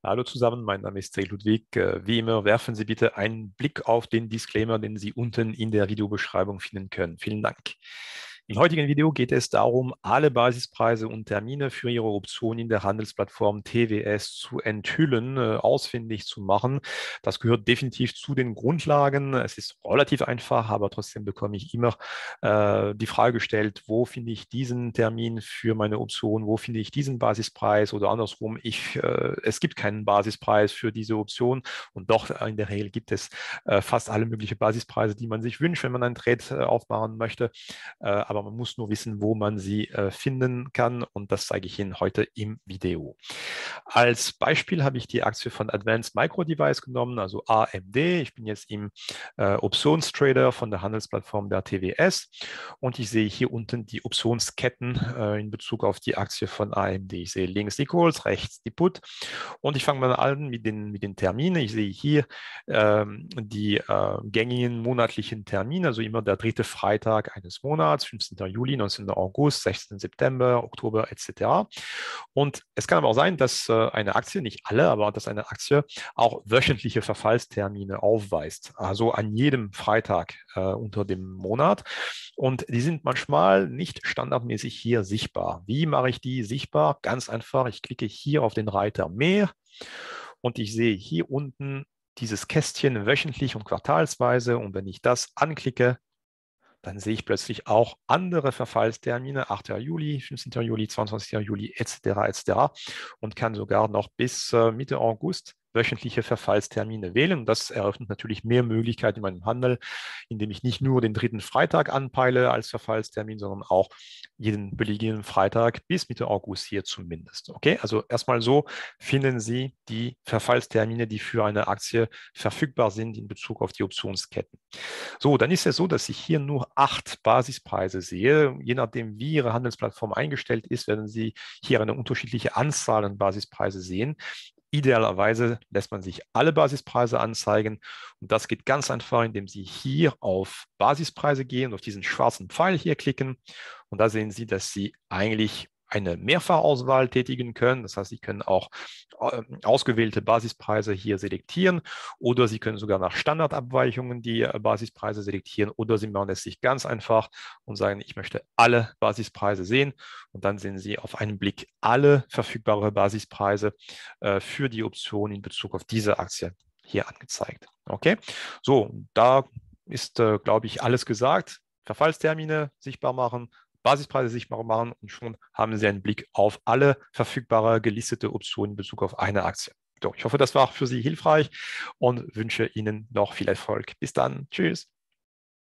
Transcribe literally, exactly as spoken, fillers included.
Hallo zusammen, mein Name ist Cedric Ludwig. Äh, Wie immer, werfen Sie bitte einen Blick auf den Disclaimer, den Sie unten in der Videobeschreibung finden können. Vielen Dank. Im heutigen Video geht es darum, alle Basispreise und Termine für Ihre Option in der Handelsplattform T W S zu enthüllen, äh, ausfindig zu machen. Das gehört definitiv zu den Grundlagen. Es ist relativ einfach, aber trotzdem bekomme ich immer äh, die Frage gestellt, wo finde ich diesen Termin für meine Option, wo finde ich diesen Basispreis oder andersrum, ich, äh, es gibt keinen Basispreis für diese Option und doch äh, in der Regel gibt es äh, fast alle möglichen Basispreise, die man sich wünscht, wenn man einen Trade äh, aufmachen möchte. Äh, aber man muss nur wissen, wo man sie äh, finden kann und das zeige ich Ihnen heute im Video. Als Beispiel habe ich die Aktie von Advanced Micro Device genommen, also A M D. Ich bin jetzt im äh, Optionstrader von der Handelsplattform der T W S und ich sehe hier unten die Optionsketten äh, in Bezug auf die Aktie von A M D. Ich sehe links die Calls, rechts die Put und ich fange mal an mit den, mit den Terminen. Ich sehe hier ähm, die äh, gängigen monatlichen Termine, also immer der dritte Freitag eines Monats, fünfzehnten Juli, neunzehnten August, sechzehnten September, Oktober et cetera. Und es kann aber auch sein, dass äh, eine Aktie, nicht alle, aber dass eine Aktie auch wöchentliche Verfallstermine aufweist, also an jedem Freitag äh, unter dem Monat. Und die sind manchmal nicht standardmäßig hier sichtbar. Wie mache ich die sichtbar? Ganz einfach, ich klicke hier auf den Reiter Mehr und ich sehe hier unten dieses Kästchen wöchentlich und quartalsweise. Und wenn ich das anklicke, dann sehe ich plötzlich auch andere Verfallstermine, achter Juli, fünfzehnten Juli, zweiundzwanzigsten Juli et cetera et cetera und kann sogar noch bis äh, Mitte August wöchentliche Verfallstermine wählen. Und das eröffnet natürlich mehr Möglichkeiten in meinem Handel, indem ich nicht nur den dritten Freitag anpeile als Verfallstermin, sondern auch jeden beliebigen Freitag bis Mitte August hier zumindest. Okay, also erstmal so finden Sie die Verfallstermine, die für eine Aktie verfügbar sind in Bezug auf die Optionsketten. So, dann ist es so, dass ich hier nur acht Basispreise sehe. Je nachdem, wie Ihre Handelsplattform eingestellt ist, werden Sie hier eine unterschiedliche Anzahl an Basispreise sehen. Idealerweise lässt man sich alle Basispreise anzeigen und das geht ganz einfach, indem Sie hier auf Basispreise gehen, auf diesen schwarzen Pfeil hier klicken und da sehen Sie, dass Sie eigentlich eine Mehrfachauswahl tätigen können. Das heißt, Sie können auch äh, ausgewählte Basispreise hier selektieren oder Sie können sogar nach Standardabweichungen die äh, Basispreise selektieren oder Sie machen es sich ganz einfach und sagen, ich möchte alle Basispreise sehen und dann sehen Sie auf einen Blick alle verfügbare Basispreise äh, für die Option in Bezug auf diese Aktie hier angezeigt. Okay, so, da ist, äh, glaube ich, alles gesagt. Verfallstermine sichtbar machen, Basispreise sichtbar machen und schon haben Sie einen Blick auf alle verfügbare gelistete Optionen in Bezug auf eine Aktie. So, ich hoffe, das war für Sie hilfreich und wünsche Ihnen noch viel Erfolg. Bis dann. Tschüss.